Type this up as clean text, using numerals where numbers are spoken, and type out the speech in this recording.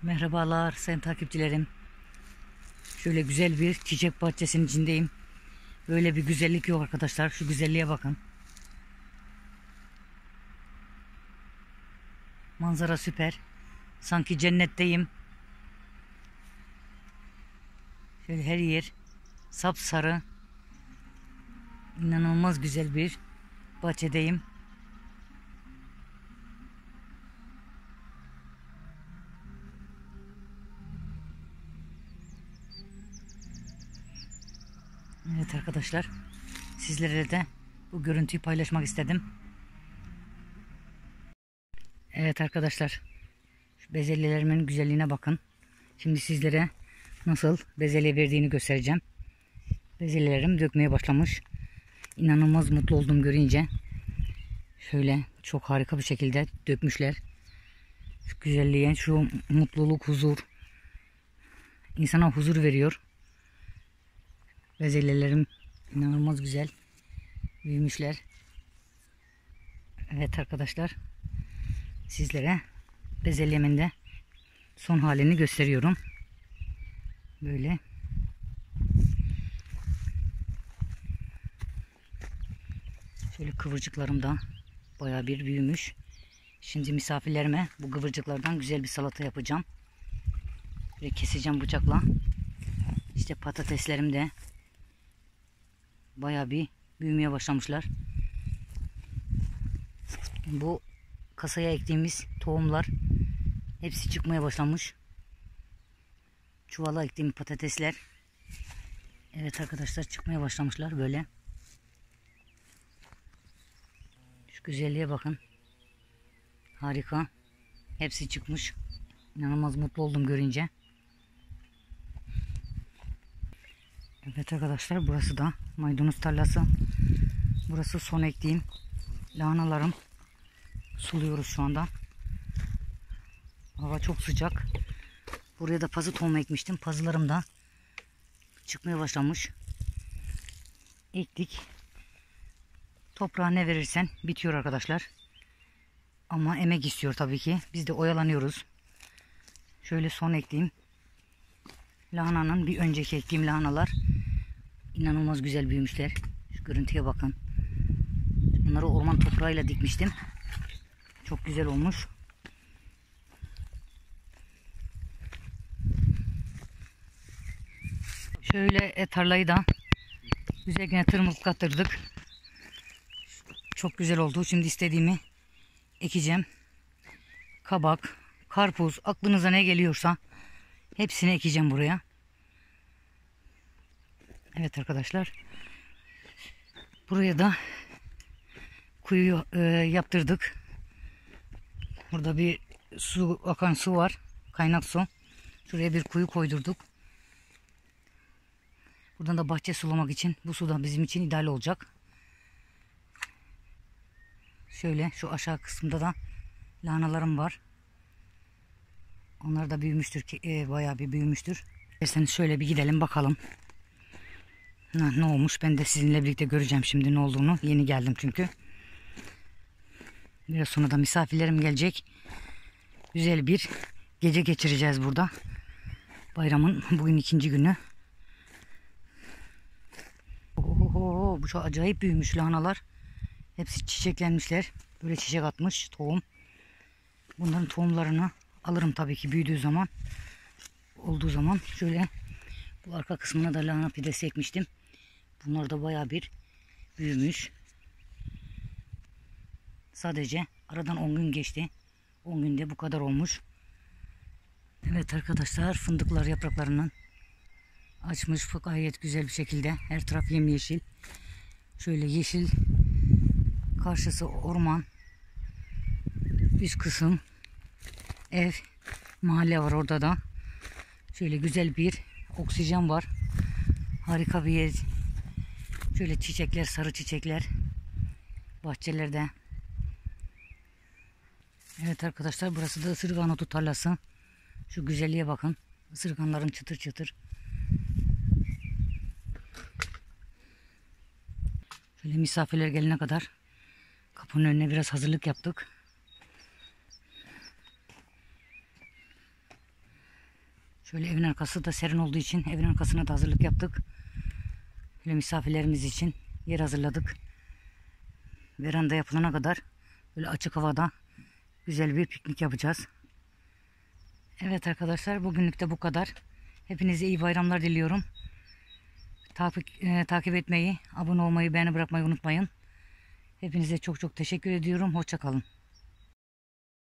Merhabalar sayın takipçilerim. Şöyle güzel bir çiçek bahçesinin içindeyim. Böyle bir güzellik yok arkadaşlar. Şu güzelliğe bakın. Manzara süper. Sanki cennetteyim. Şöyle her yer sapsarı. İnanılmaz güzel bir bahçedeyim. Evet arkadaşlar, sizlerle de bu görüntüyü paylaşmak istedim. Evet arkadaşlar, şu bezelyelerimin güzelliğine bakın. Şimdi sizlere nasıl bezelye verdiğini göstereceğim. Bezelyelerim dökmeye başlamış. İnanılmaz mutlu oldum görünce. Şöyle çok harika bir şekilde dökmüşler. Şu güzelliğe, şu mutluluk, huzur insana huzur veriyor. Bezelyelerim inanılmaz güzel büyümüşler. Evet arkadaşlar, sizlere bezelyemin de son halini gösteriyorum. Böyle. Şöyle kıvırcıklarım da bayağı bir büyümüş. Şimdi misafirlerime bu kıvırcıklardan güzel bir salata yapacağım. Böyle keseceğim bıçakla. İşte patateslerim de bayağı bir büyümeye başlamışlar. Bu kasaya ektiğimiz tohumlar hepsi çıkmaya başlamış. Çuvala ektiğim patatesler, evet arkadaşlar, çıkmaya başlamışlar böyle. Şu güzelliğe bakın. Harika. Hepsi çıkmış. İnanılmaz mutlu oldum görünce. Evet arkadaşlar, burası da maydanoz tarlası. Burası son ektiğim lahanalarım. Suluyoruz şu anda. Hava çok sıcak. Buraya da pazı tohumu ekmiştim. Pazılarım da çıkmaya başlamış. Ektik. Toprağa ne verirsen bitiyor arkadaşlar. Ama emek istiyor tabii ki. Biz de oyalanıyoruz. Şöyle son ektiğim lahananın bir önceki ektiğim lahanalar inanılmaz güzel büyümüşler. Şu görüntüye bakın. Bunları orman toprağıyla dikmiştim. Çok güzel olmuş. Şöyle tarlayı da güzelce tırmıklattırdık. Çok güzel oldu. Şimdi istediğimi ekeceğim. Kabak, karpuz, aklınıza ne geliyorsa hepsini ekeceğim buraya. Evet arkadaşlar. Buraya da kuyu yaptırdık. Burada bir akan su var. Kaynak su. Şuraya bir kuyu koydurduk. Buradan da bahçe sulamak için bu su da bizim için ideal olacak. Şöyle şu aşağı kısımda da lahanalarım var. Onlar da büyümüştür ki bayağı bir büyümüştür. İsterseniz şöyle bir gidelim bakalım. Ne olmuş, ben de sizinle birlikte göreceğim şimdi ne olduğunu. Yeni geldim çünkü. Biraz sonra da misafirlerim gelecek. Güzel bir gece geçireceğiz burada. Bayramın bugün 2. günü. Oho, bu çok acayip büyümüş lahanalar. Hepsi çiçeklenmişler. Böyle çiçek atmış tohum. Bunların tohumlarını alırım tabii ki büyüdüğü zaman. Olduğu zaman şöyle bu arka kısmına da lahana pidesi ekmiştim. Bunlar da bayağı bir büyümüş. Sadece aradan 10 gün geçti. 10 günde bu kadar olmuş. Evet arkadaşlar, fındıklar yapraklarından açmış gayet güzel bir şekilde. Her taraf yemyeşil. Şöyle yeşil, karşısı orman. Üst kısım ev, mahalle var orada da. Şöyle güzel bir oksijen var. Harika bir yer. Şöyle çiçekler, sarı çiçekler bahçelerde. Evet arkadaşlar, burası da ısırgan otu tarlası. Şu güzelliğe bakın. Isırganların çıtır çıtır. Şöyle misafirler gelene kadar kapının önüne biraz hazırlık yaptık. Şöyle evin arkası da serin olduğu için evin arkasına da hazırlık yaptık. Böyle misafirlerimiz için yer hazırladık. Veranda yapılana kadar böyle açık havada güzel bir piknik yapacağız. Evet arkadaşlar, bugünlük de bu kadar. Hepinize iyi bayramlar diliyorum. Takip etmeyi, abone olmayı, beğeni bırakmayı unutmayın. Hepinize çok çok teşekkür ediyorum. Hoşça kalın.